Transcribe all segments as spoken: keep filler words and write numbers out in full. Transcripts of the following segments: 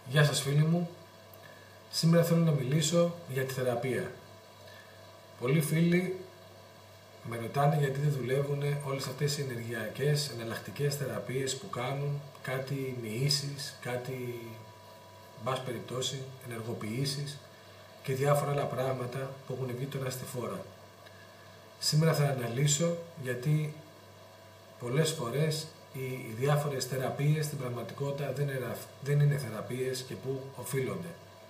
Γεια σας φίλοι μου, σήμερα θέλω να μιλήσω για τη θεραπεία. Πολλοί φίλοι με ρωτάνε γιατί δεν δουλεύουν όλες αυτές οι ενεργειακές, εναλλακτικές θεραπείες που κάνουν, κάτι μοιήσεις, κάτι, μπας περιπτώσει, ενεργοποιήσεις και διάφορα άλλα πράγματα που έχουν βγει τώρα στη φόρα. Σήμερα θα αναλύσω γιατί πολλές φορές οι διάφορες θεραπείες στην πραγματικότητα δεν είναι, δεν είναι θεραπείες και πού οφείλονται.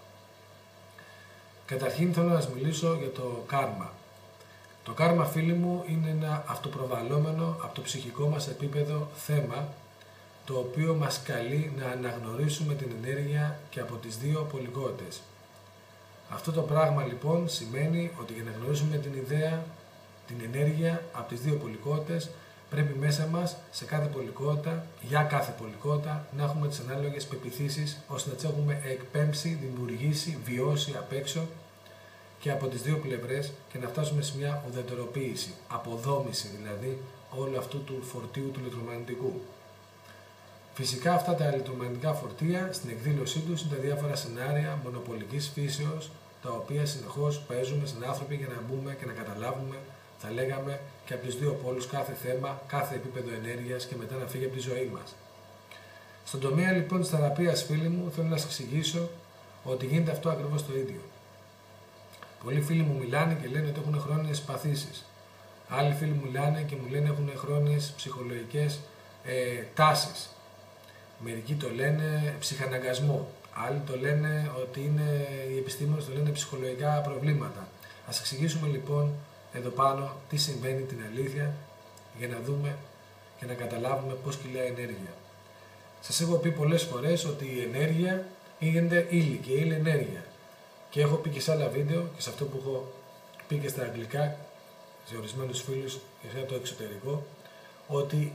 Καταρχήν θέλω να σας μιλήσω για το κάρμα. Το κάρμα, φίλοι μου, είναι ένα αυτοπροβαλλόμενο από το ψυχικό μας επίπεδο θέμα, το οποίο μας καλεί να αναγνωρίσουμε την ενέργεια και από τις δύο πολικότητες. Αυτό το πράγμα λοιπόν σημαίνει ότι για να γνωρίσουμε την ιδέα, την ενέργεια από τις δύο πολικότητες, πρέπει μέσα μας, σε κάθε πολικότητα, για κάθε πολικότητα, να έχουμε τις ανάλογες πεποιθήσεις, ώστε να τις έχουμε εκπέμψει, δημιουργήσει, βιώσει απ' έξω και από τις δύο πλευρές και να φτάσουμε σε μια ουδετεροποίηση, αποδόμηση δηλαδή όλου αυτού του φορτίου του ηλεκτρομαγνητικού. Φυσικά αυτά τα ηλεκτρομαγνητικά φορτία στην εκδήλωσή τους είναι τα διάφορα σενάρια μονοπολικής φύσεως, τα οποία συνεχώς παίζουμε σαν άνθρωποι για να μπούμε και να καταλάβουμε, θα λέγαμε, και από τις δύο πόλους κάθε θέμα, κάθε επίπεδο ενέργειας και μετά να φύγει από τη ζωή μας. Στον τομέα λοιπόν της θεραπείας, φίλοι μου, θέλω να σας εξηγήσω ότι γίνεται αυτό ακριβώς το ίδιο. Πολλοί φίλοι μου μιλάνε και λένε ότι έχουν χρόνιες παθήσεις. Άλλοι φίλοι μου μιλάνε και μου λένε έχουν χρόνιες ψυχολογικές ε, τάσεις. Μερικοί το λένε ψυχαναγκασμό. Άλλοι το λένε ότι είναι, οι επιστήμονες το λένε ψυχολογικά προβλήματα. Ας εξηγήσουμε λοιπόν εδώ πάνω τι συμβαίνει την αλήθεια για να δούμε και να καταλάβουμε πώς κυλάει η ενέργεια. Σας έχω πει πολλές φορές ότι η ενέργεια γίνεται ύλη και ύλη ενέργεια. Και έχω πει και σε άλλα βίντεο και σε αυτό που έχω πει και στα αγγλικά, σε ορισμένους φίλους και σε το εξωτερικό, ότι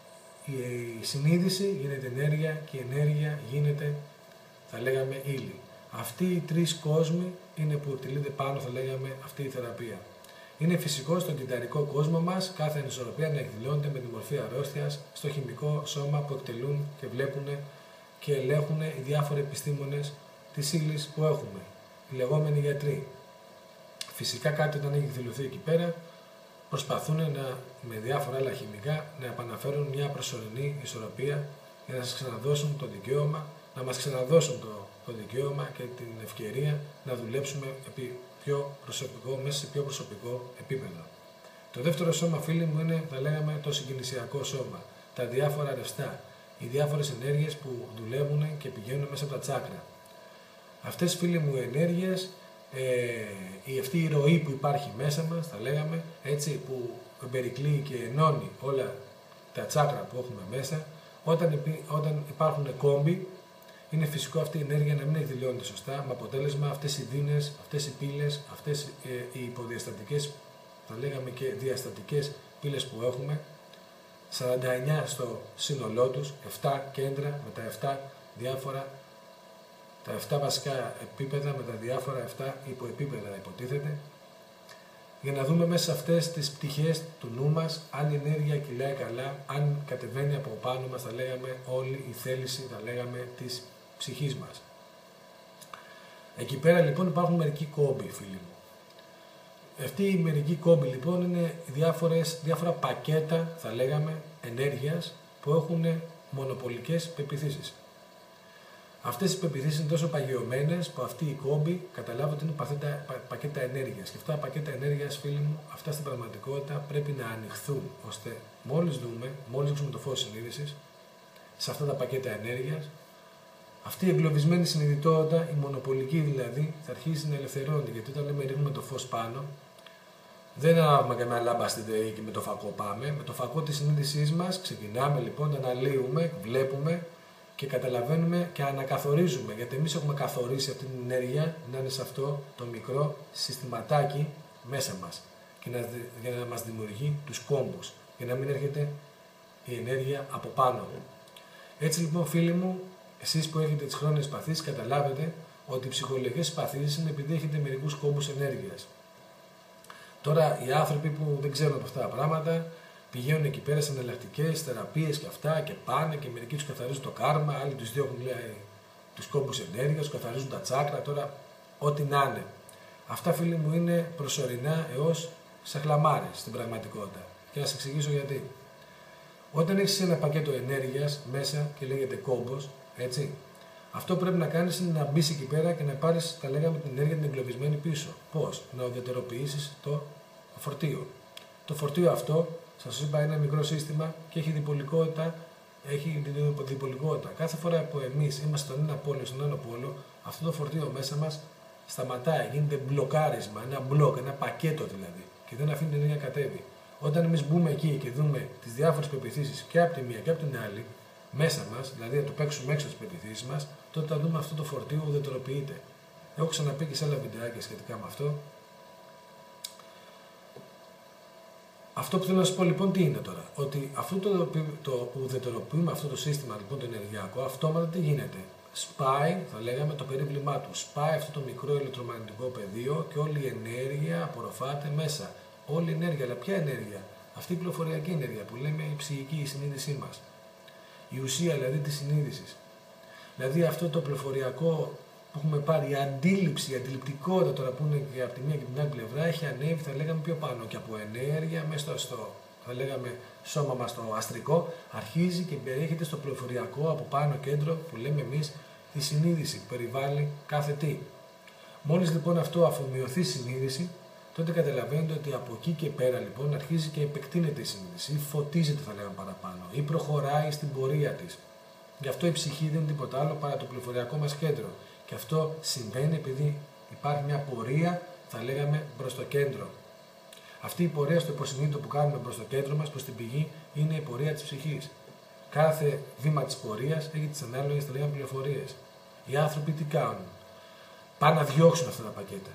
η συνείδηση γίνεται ενέργεια και η ενέργεια γίνεται, θα λέγαμε, ύλη. Αυτοί οι τρεις κόσμοι είναι που εκτελείται πάνω, θα λέγαμε, αυτή η θεραπεία. Είναι φυσικό στον κυταρικό κόσμο μας κάθε ανισορροπία να εκδηλώνεται με τη μορφή αρρώστιας στο χημικό σώμα που εκτελούν και βλέπουν και ελέγχουν οι διάφοροι επιστήμονες της ύλης που έχουμε, οι λεγόμενοι γιατροί. Φυσικά κάτι όταν έχει εκδηλωθεί εκεί πέρα προσπαθούν να, με διάφορα άλλα χημικά να επαναφέρουν μια προσωρινή ισορροπία για να σας ξαναδώσουν το δικαίωμα, να μας ξαναδώσουν το, το δικαίωμα και την ευκαιρία να δουλέψουμε επί πιο προσωπικό, μέσα σε πιο προσωπικό επίπεδο. Το δεύτερο σώμα, φίλοι μου, είναι, θα λέγαμε, το συγκινησιακό σώμα. Τα διάφορα ρευστά, οι διάφορες ενέργειες που δουλεύουν και πηγαίνουν μέσα από τα τσάκρα. Αυτές, φίλοι μου, οι ενέργειες, ε, η, αυτή η ροή που υπάρχει μέσα μας, θα λέγαμε, έτσι, που περικλείει και ενώνει όλα τα τσάκρα που έχουμε μέσα, όταν, όταν υπάρχουν κόμποι, είναι φυσικό αυτή η ενέργεια να μην εκδηλώνεται σωστά, με αποτέλεσμα αυτές οι δίνες, αυτές οι πύλες, αυτές ε, οι υποδιαστατικές, θα λέγαμε, και διαστατικές πύλες που έχουμε, σαράντα εννιά στο σύνολό τους, επτά κέντρα με τα επτά διάφορα, τα επτά βασικά επίπεδα με τα διάφορα επτά υποεπίπεδα υποτίθεται, για να δούμε μέσα σε αυτές τις πτυχές του νου μας αν η ενέργεια κυλάει καλά, αν κατεβαίνει από πάνω μας, θα λέγαμε, όλη η θέληση, θα λέγαμε, της ψυχής μας. Εκεί πέρα λοιπόν υπάρχουν μερικοί κόμποι, φίλοι μου. Αυτοί οι μερικοί κόμποι λοιπόν είναι διάφορες, διάφορα πακέτα, θα λέγαμε, ενέργειας που έχουν μονοπολικές πεποιθήσεις. Αυτές οι πεποιθήσεις είναι τόσο παγιωμένες που αυτοί οι κόμποι καταλάβουν ότι είναι παθέτα, πα, πακέτα ενέργειας. Και αυτά τα πακέτα ενέργειας, φίλοι μου, αυτά στην πραγματικότητα πρέπει να ανοιχθούν, ώστε μόλις δούμε, μόλις δείξουμε το φως συνείδησης, σε αυτά τα πακέτα ενέργειας, αυτή η εγκλωβισμένη συνειδητότητα, η μονοπολική δηλαδή, θα αρχίσει να ελευθερώνει. Γιατί όταν λέμε ρίχνουμε το φως πάνω, δεν ανάβουμε καμιά λάμπα στην ΔΕΗ και με το φακό πάμε. Με το φακό της συνείδησής μας ξεκινάμε λοιπόν να αναλύουμε, βλέπουμε και καταλαβαίνουμε και ανακαθορίζουμε. Γιατί εμείς έχουμε καθορίσει αυτή την ενέργεια να είναι σε αυτό το μικρό συστηματάκι μέσα μας και να, για να μας δημιουργεί τους κόμπους, για να μην έρχεται η ενέργεια από πάνω. Έτσι λοιπόν, φίλοι μου, εσείς που έχετε τις χρόνιες παθήσεις, καταλάβετε ότι οι ψυχολογικές παθήσεις είναι επειδή έχετε μερικούς κόμπους ενέργειας. Τώρα οι άνθρωποι που δεν ξέρουν από αυτά τα πράγματα πηγαίνουν εκεί πέρα σε εναλλακτικές θεραπείες και αυτά και πάνε και μερικοί τους καθαρίζουν το κάρμα, άλλοι τους διώχνουν, λέει, τους κόμπους ενέργειας, καθαρίζουν τα τσάκρα, τώρα ό,τι να είναι. Αυτά, φίλοι μου, είναι προσωρινά έως σε χλαμάρες στην πραγματικότητα. Και να σας εξηγήσω γιατί. Όταν έχεις ένα πακέτο ενέργειας μέσα και λέγεται κόμπος, έτσι, αυτό πρέπει να κάνεις είναι να μπεις εκεί πέρα και να πάρεις, τα λέγαμε, την ενέργεια την εγκλωβισμένη πίσω. Πώς? Να ουδετεροποιήσεις το φορτίο. Το φορτίο αυτό, σας είπα, είναι ένα μικρό σύστημα και έχει διπολικότητα. Έχει διπολικότητα. Κάθε φορά που εμείς είμαστε στον ένα πόλο, στον άλλο πόλο, αυτό το φορτίο μέσα μας σταματάει, γίνεται μπλοκάρισμα, ένα μπλοκ, ένα πακέτο δηλαδή, και δεν αφήνει την ενέργεια να κατέβει. Όταν εμείς μπούμε εκεί και δούμε τις διάφορες πεποιθήσεις και από τη μία και από την άλλη, μέσα μας, δηλαδή να το παίξουμε έξω τις πεποιθήσεις μας, τότε θα δούμε αυτό το φορτίο ουδετεροποιείται. Έχω ξαναπεί και σε άλλα βιντεάκια σχετικά με αυτό. Αυτό που θέλω να σας πω λοιπόν τι είναι τώρα, ότι αυτό το, το ουδετεροποιούμε, αυτό το σύστημα λοιπόν το ενεργειακό, αυτόματα τι γίνεται. Σπάει, θα λέγαμε, το περίβλημά του. Σπάει αυτό το μικρό ηλεκτρομαγνητικό πεδίο και όλη η ενέργεια απορροφάται μέσα. Όλη η ενέργεια, αλλά ποια ενέργεια? Αυτή η πληροφοριακή ενέργεια που λέμε η ψυχική, η συνείδησή μας. Η ουσία δηλαδή της συνείδησης. Δηλαδή αυτό το πληροφοριακό που έχουμε πάρει, η αντίληψη, η αντιληπτικότητα τώρα που είναι και από τη μία και την άλλη πλευρά έχει ανέβει, θα λέγαμε, πιο πάνω και από ενέργεια μέσα στο, θα λέγαμε, σώμα μας το αστρικό, αρχίζει και περιέχεται στο πληροφοριακό από πάνω κέντρο που λέμε εμείς τη συνείδηση που περιβάλλει κάθε τι. Μόλις λοιπόν αυτό αφομοιωθεί συνείδηση, τότε καταλαβαίνετε ότι από εκεί και πέρα λοιπόν αρχίζει και επεκτείνεται η συνείδηση ή φωτίζεται, θα λέγαμε, παραπάνω ή προχωράει στην πορεία της. Γι' αυτό η ψυχή δεν είναι τίποτα άλλο παρά το πληροφοριακό μας κέντρο. Και αυτό συμβαίνει επειδή υπάρχει μια πορεία, θα λέγαμε, προς το κέντρο. Αυτή η πορεία στο υποσυνείδητο που κάνουμε προς το κέντρο μας, προς την πηγή, είναι η πορεία της ψυχής. Κάθε βήμα της πορείας έχει τις ανάλογες, θα λέγαμε, πληροφορίες. Οι άνθρωποι τι κάνουν? Πάνε να διώξουν αυτά τα πακέτα.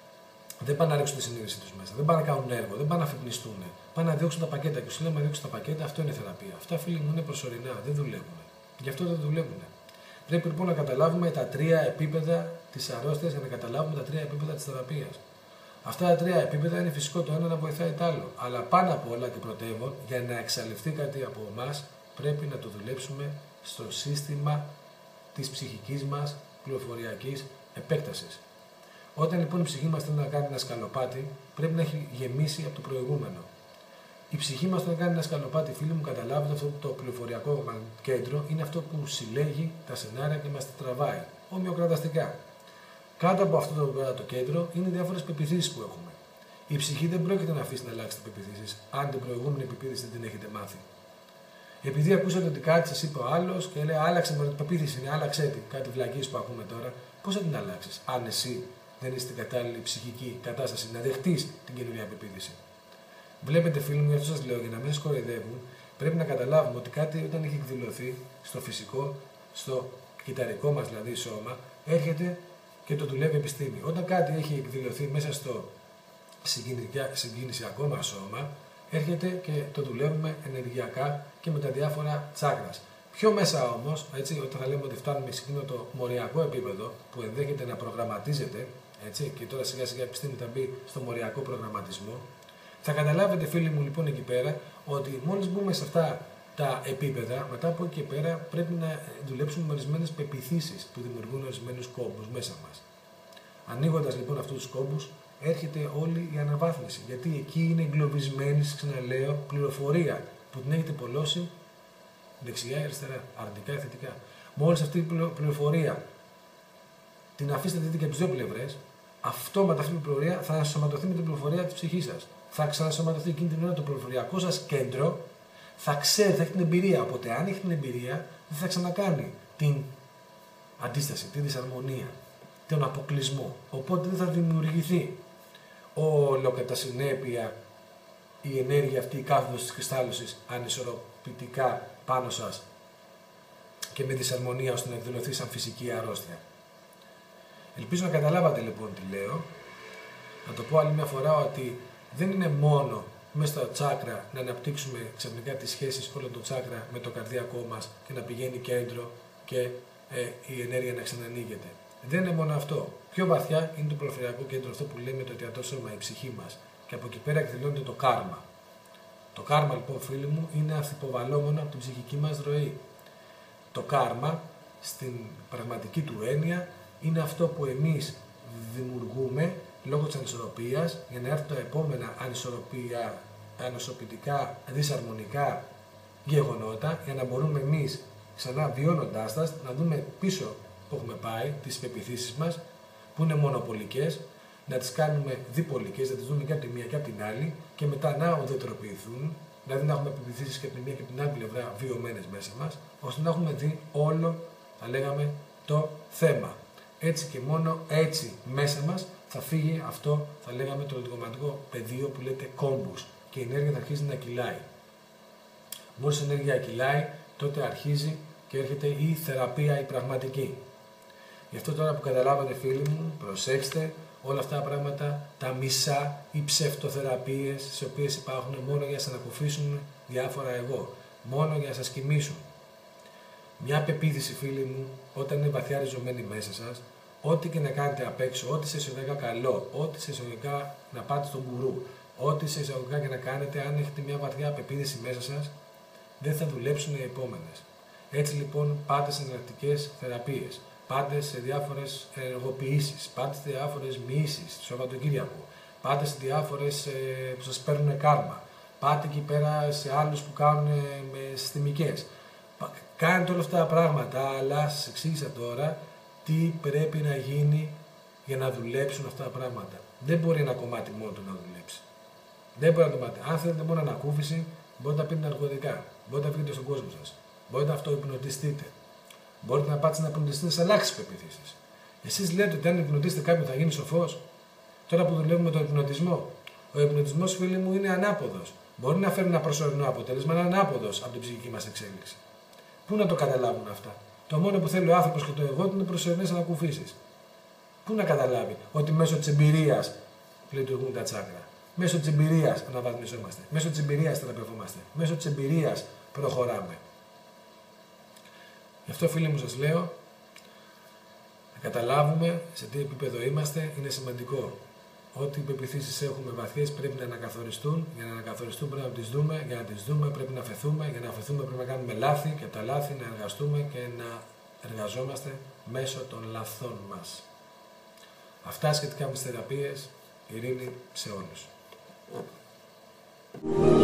Δεν πάνε να ρίξουν τη συνείδησή τους μέσα. Δεν πάνε να κάνουν έργο. Δεν πάνε να αφυπνιστούν. Πάνε να διώξουν τα πακέτα. Και σου λέμε να διώξουν τα πακέτα, αυτό είναι θεραπεία. Αυτά, φίλοι μου, είναι προσωρινά. Δεν δουλεύουν. Γι' αυτό δεν δουλεύουν. Πρέπει λοιπόν να καταλάβουμε τα τρία επίπεδα της αρρώστιας για να καταλάβουμε τα τρία επίπεδα της θεραπείας. Αυτά τα τρία επίπεδα είναι φυσικό το ένα να βοηθάει το άλλο. Αλλά πάνω απ' όλα και πρωτεύον, για να εξαλειφθεί κάτι από εμάς, πρέπει να το δουλέψουμε στο σύστημα της ψυχικής μας πληροφοριακής επέκτασης. Όταν λοιπόν η ψυχή μας θέλει να κάνει ένα σκαλοπάτι, πρέπει να έχει γεμίσει από το προηγούμενο. Η ψυχή μας όταν κάνει ένα σκαλοπάτι, φίλοι μου, καταλάβετε, αυτό το πληροφοριακό κέντρο είναι αυτό που συλλέγει τα σενάρια και μας τα τραβάει, ομοιοκραταστικά. Κάτω από αυτό το, το κέντρο είναι διάφορες πεποιθήσεις που έχουμε. Η ψυχή δεν πρόκειται να αφήσει να αλλάξει τις πεποιθήσεις, αν την προηγούμενη πεποίθηση δεν την έχετε μάθει. Επειδή ακούσατε ότι κάτι σας είπε ο άλλος και λέει άλλαξε με την πεποίθηση, είναι άλλαξε τη, κάτι βλακίες που ακούμε τώρα, πώς θα την αλλάξεις, αν εσύ δεν είσαι στην κατάλληλη ψυχική κατάσταση να δεχτείς την καινούργια πεποίθηση. Βλέπετε, φίλοι μου, γι' αυτό σας λέω, για να μην σας κοροϊδεύουν, πρέπει να καταλάβουμε ότι κάτι όταν έχει εκδηλωθεί στο φυσικό, στο κυταρικό μας δηλαδή σώμα, έρχεται και το δουλεύει η επιστήμη. Όταν κάτι έχει εκδηλωθεί μέσα στο συγκινησιακό μας σώμα, έρχεται και το δουλεύουμε ενεργειακά και με τα διάφορα τσάκρας. Πιο μέσα όμως, έτσι, όταν θα λέμε ότι φτάνουμε σε εκείνο το μοριακό επίπεδο που ενδέχεται να προγραμματίζεται, έτσι, και τώρα σιγά σιγά η επιστήμη θα μπει στο μοριακό προγραμματισμό, θα καταλάβετε, φίλοι μου, λοιπόν εκεί πέρα, ότι μόλις μπούμε σε αυτά τα επίπεδα, μετά από εκεί και πέρα πρέπει να δουλέψουμε με ορισμένες πεποιθήσεις που δημιουργούν ορισμένους κόμπους μέσα μας. Ανοίγοντας λοιπόν αυτούς τους κόμπους, έρχεται όλη η αναβάθμιση. Γιατί εκεί είναι εγκλωβισμένη, ξαναλέω, πληροφορία που την έχετε πολλώσει δεξιά ή αριστερά, αρνητικά ή θετικά. Μόλις αυτή η πληροφορία την αφήσετε δείτε και από τις δύο πλευρές, αυτόματα αυτή η πληροφορία θα ενσωματωθεί με την πληροφορία της ψυχής σας. Θα ξανασωματωθεί εκείνη την ώρα το πληροφοριακό σας κέντρο, θα ξέρει, θα έχει την εμπειρία. Οπότε, αν έχει την εμπειρία, δεν θα ξανακάνει την αντίσταση, τη δυσαρμονία, τον αποκλεισμό. Οπότε δεν θα δημιουργηθεί όλο κατά συνέπεια η ενέργεια αυτή, η κάθοδος της κρυστάλλωσης ανισορροπητικά πάνω σας και με δυσαρμονία ώστε να εκδηλωθεί σαν φυσική αρρώστια. Ελπίζω να καταλάβατε λοιπόν τι λέω. Να το πω άλλη μια φορά ότι δεν είναι μόνο μέσα στα τσάκρα να αναπτύξουμε ξαφνικά τις σχέσεις όλο το τσάκρα με το καρδιακό μας και να πηγαίνει κέντρο και ε, η ενέργεια να ξανανοίγεται. Δεν είναι μόνο αυτό. Πιο βαθιά είναι το πληροφοριακό κέντρο, αυτό που λέμε το αιτιατό σώμα, η ψυχή μας. Και από εκεί πέρα εκδηλώνεται το κάρμα. Το κάρμα λοιπόν, φίλοι μου, είναι ανθυποβαλλόμενο από την ψυχική μας ροή. Το κάρμα στην πραγματική του έννοια είναι αυτό που εμείς δημιουργούμε λόγω της ανισορροπίας για να έρθουν τα επόμενα ανισορροπία, ανισορροπητικά, δυσαρμονικά γεγονότα για να μπορούμε εμείς ξανά βιώνοντάς τα να δούμε πίσω που έχουμε πάει, τις πεποιθήσεις μας που είναι μονοπολικές, να τις κάνουμε διπολικές, να τις δούμε και από τη μία και από την άλλη και μετά να ουδετεροποιηθούν, δηλαδή να έχουμε πεποιθήσεις και από τη μία και από την άλλη πλευρά βιωμένες μέσα μας, ώστε να έχουμε δει όλο, θα λέγαμε, το θέμα. Έτσι και μόνο έτσι μέσα μας θα φύγει αυτό, θα λέγαμε, το λογικοματικό πεδίο που λέτε κόμπους και η ενέργεια θα αρχίσει να κυλάει. Μόλις η ενέργεια κυλάει, τότε αρχίζει και έρχεται η θεραπεία η πραγματική. Γι' αυτό τώρα που καταλάβατε φίλοι μου, προσέξτε όλα αυτά τα πράγματα, τα μισά, οι ψευτοθεραπείες, τις οποίες υπάρχουν μόνο για να σας ανακουφίσουν διάφορα εγώ, μόνο για να σας κοιμήσουν. Μια πεποίθηση φίλοι μου, όταν είναι βαθιά ριζωμένη μέσα σας, ό,τι και να κάνετε απ' έξω, ό,τι σε εισαγωγικά καλό, ό,τι σε εισαγωγικά να πάτε στον γκουρού, ό,τι σε εισαγωγικά και να κάνετε, αν έχετε μια βαθιά πεποίθηση μέσα σας, δεν θα δουλέψουν οι επόμενες. Έτσι λοιπόν πάτε σε εναλλακτικές θεραπείες, πάτε σε διάφορες ενεργοποιήσεις, πάτε σε διάφορες μοιήσεις το Σαββατοκύριακο, πάτε σε διάφορες ε, που σας παίρνουν κάρμα, πάτε εκεί πέρα σε άλλους που κάνουν ε, με συστημικές. Κάνετε όλα αυτά τα πράγματα, αλλά σας εξήγησα τώρα τι πρέπει να γίνει για να δουλέψουν αυτά τα πράγματα. Δεν μπορεί ένα κομμάτι μόνο του να δουλέψει. Δεν μπορεί να το μάθει. Αν θέλετε μόνο ανακούφιση, μπορείτε να πείτε ναρκωτικά, μπορείτε να φύγετε στον κόσμο σας, μπορείτε να αυτοϊπνοτιστείτε, μπορείτε να πάτε να υπνοτιστείτε σε αλλάξεις πεποιθήσεις. Εσείς λέτε ότι αν υπνοτίσετε κάποιον θα γίνει σοφός. Τώρα που δουλεύουμε με τον υπνοτισμό, ο υπνοτισμός, φίλοι μου, είναι ανάποδος. Μπορεί να φέρει ένα προσωρινό αποτέλεσμα, αλλά είναι ανάποδος από την ψυχική μας εξέλιξη. Πού να το καταλάβουν αυτά? Το μόνο που θέλει ο άνθρωπος και το εγώ του είναι προσωρινές ανακουφίσεις. Πού να καταλάβει ότι μέσω της εμπειρίας λειτουργούν τα τσάκρα. Μέσω της εμπειρίας αναβαθμιζόμαστε. Μέσω της εμπειρίας θεραπευόμαστε. Μέσω της εμπειρίας προχωράμε. Γι' αυτό, φίλοι μου, σας λέω, να καταλάβουμε σε τι επίπεδο είμαστε, είναι σημαντικό. Ό,τι πεποιθήσεις έχουμε βαθιές πρέπει να ανακαθοριστούν. Για να ανακαθοριστούν πρέπει να τις δούμε. Για να τις δούμε πρέπει να αφαιθούμε. Για να αφαιθούμε πρέπει να κάνουμε λάθη και από τα λάθη να εργαστούμε και να εργαζόμαστε μέσω των λαθών μας. Αυτά σχετικά με τις θεραπείες. Ειρήνη σε όλους.